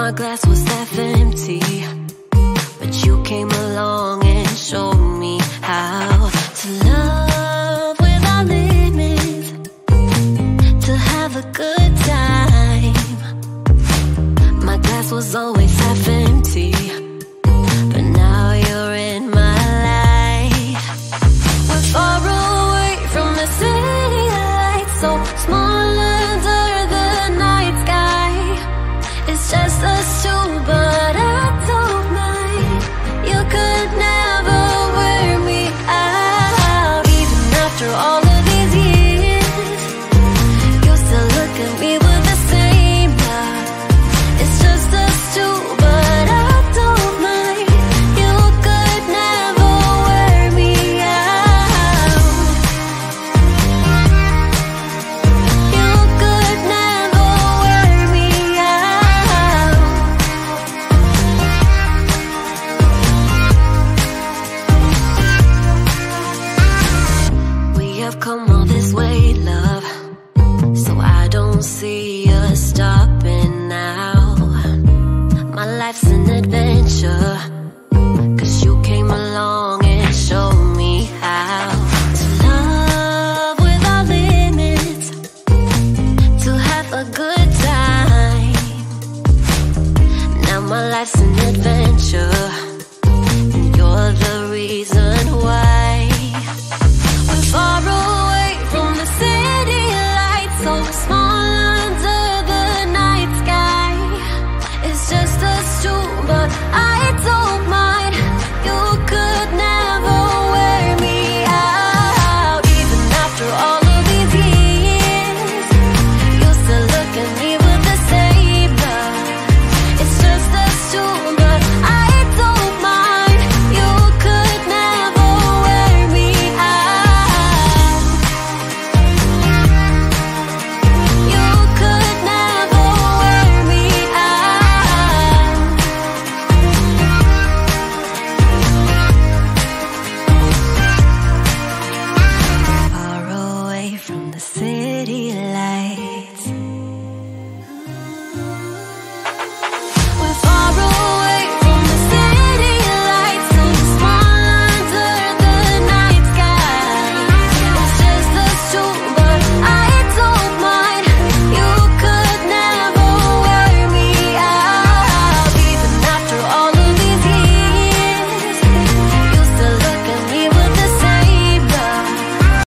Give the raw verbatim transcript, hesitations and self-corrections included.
My glass was half empty, but you came along and showed me how to love without limits, to have a good time. My glass was always half empty, but now you're in my life. We're far away from the city lights, so small under the night sky. It's just us two, but I don't mind. You could never wear me out. Even after all of these years, you still look at me with the same love. It's just us two, but I don't mind. You could never wear me out. You could never wear me out. We have come all this way, love, so I don't see us stopping now. My life's an adventure, 'cause you came along and showed me how to love without limits, to have a good time. Now my life's an adventure.